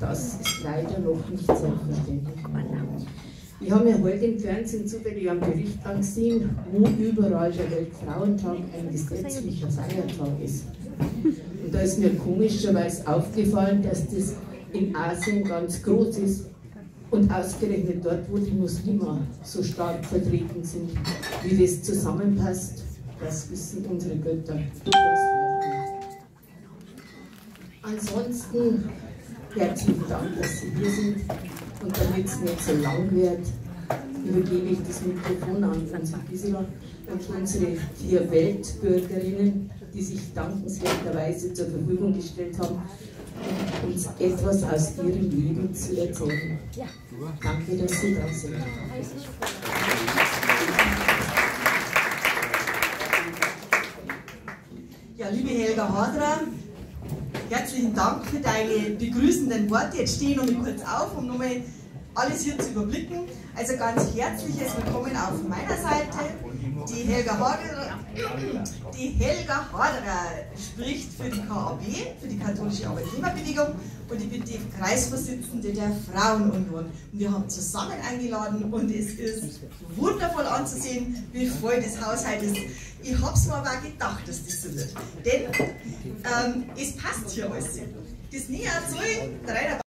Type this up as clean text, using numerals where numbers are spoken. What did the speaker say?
Das ist leider noch nicht selbstverständlich. Ich habe mir heute im Fernsehen zufällig einen Bericht angesehen, wo überall der Weltfrauentag ein gesetzlicher Feiertag ist. Und da ist mir komischerweise aufgefallen, dass das in Asien ganz groß ist und ausgerechnet dort, wo die Muslime so stark vertreten sind. Wie das zusammenpasst, das wissen unsere Götter. Ansonsten herzlichen Dank, dass Sie hier sind, und damit es nicht so lang wird, übergebe ich das Mikrofon an unsere Gisela und unsere 4 Weltbürgerinnen, die sich dankenswerterweise zur Verfügung gestellt haben, um uns etwas aus ihrem Leben zu erzählen. Danke, dass Sie da sind. Ja, liebe Helga Haderer, herzlichen Dank für deine begrüßenden Worte. Jetzt stehe ich noch mal kurz auf, um nochmal alles hier zu überblicken. Also ganz herzliches Willkommen auf meiner Seite. Die Helga Haderer spricht für die KAB, für die Katholische Arbeitnehmerbewegung, und ich bin die Kreisvorsitzende der Frauenunion. Und wir haben zusammen eingeladen und es ist wundervoll anzusehen, wie voll das Haus heute ist. Ich habe es mir aber auch gedacht, dass das so wird. Denn es passt hier alles. Das Näher soll 3